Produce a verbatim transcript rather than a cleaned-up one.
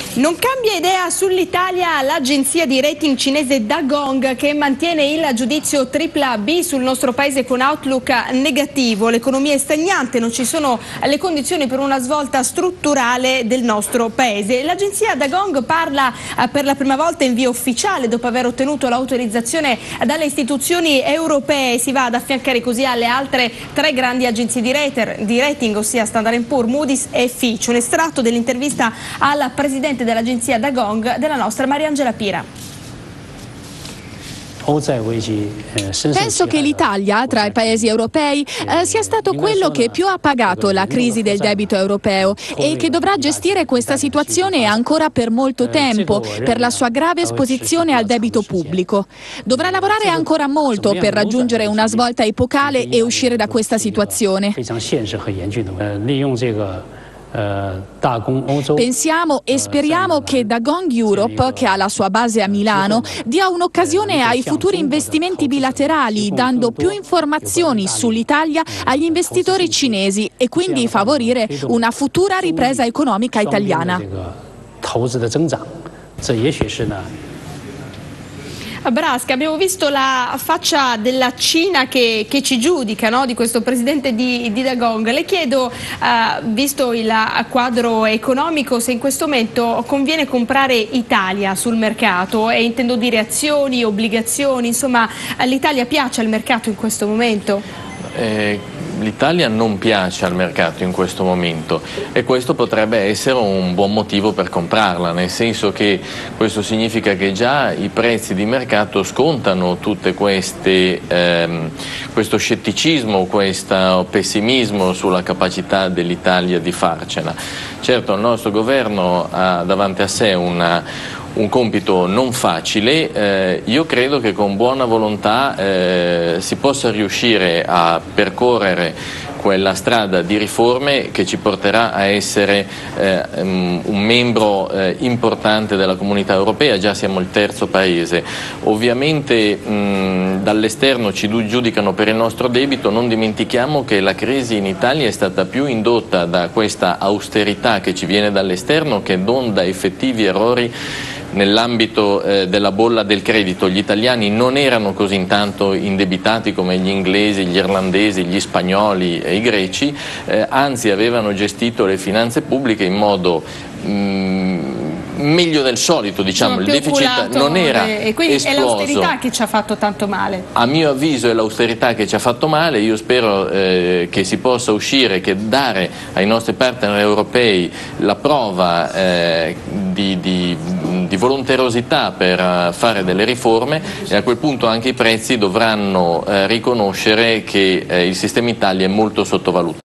Non cambia idea sull'Italia l'agenzia di rating cinese Dagong, che mantiene il giudizio tripla B sul nostro paese con outlook negativo. L'economia è stagnante, non ci sono le condizioni per una svolta strutturale del nostro paese. L'agenzia Dagong parla per la prima volta in via ufficiale dopo aver ottenuto l'autorizzazione dalle istituzioni europee. Si va ad affiancare così alle altre tre grandi agenzie di rating, ossia Standard and Poor's, Moody's e Fitch. Un estratto dell'intervista al presidente dell'agenzia Dagong della nostra Mariangela Pira. Penso che l'Italia, tra i paesi europei, eh, sia stato quello che più ha pagato la crisi del debito europeo e che dovrà gestire questa situazione ancora per molto tempo, per la sua grave esposizione al debito pubblico. Dovrà lavorare ancora molto per raggiungere una svolta epocale e uscire da questa situazione. Pensiamo e speriamo che Dagong Europe, che ha la sua base a Milano, dia un'occasione ai futuri investimenti bilaterali, dando più informazioni sull'Italia agli investitori cinesi e quindi favorire una futura ripresa economica italiana. Brasca, abbiamo visto la faccia della Cina che, che ci giudica, no? Di questo presidente di, di Dagong. Le chiedo, eh, visto il quadro economico, se in questo momento conviene comprare Italia sul mercato, e intendo dire azioni, obbligazioni, insomma l'Italia piace al mercato in questo momento? Eh... L'Italia non piace al mercato in questo momento e questo potrebbe essere un buon motivo per comprarla, nel senso che questo significa che già i prezzi di mercato scontano tutte queste, ehm, questo scetticismo, questo pessimismo sulla capacità dell'Italia di farcela. Certo, il nostro governo ha davanti a sé una un compito non facile, eh, io credo che con buona volontà eh, si possa riuscire a percorrere quella strada di riforme che ci porterà a essere eh, um, un membro eh, importante della comunità europea. Già siamo il terzo paese. Ovviamente mh, dall'esterno ci giudicano per il nostro debito, non dimentichiamo che la crisi in Italia è stata più indotta da questa austerità che ci viene dall'esterno che non da effettivi errori nell'ambito eh, della bolla del credito. Gli italiani non erano così intanto indebitati come gli inglesi, gli irlandesi, gli spagnoli e i greci, eh, anzi avevano gestito le finanze pubbliche in modo mh, meglio del solito, diciamo. Il deficit non era e quindi esploso. È l'austerità che ci ha fatto tanto male. A mio avviso è l'austerità che ci ha fatto male. Io spero eh, che si possa uscire, che dare ai nostri partner europei la prova eh, di, di, di volonterosità per uh, fare delle riforme, e a quel punto anche i prezzi dovranno eh, riconoscere che eh, il sistema Italia è molto sottovalutato.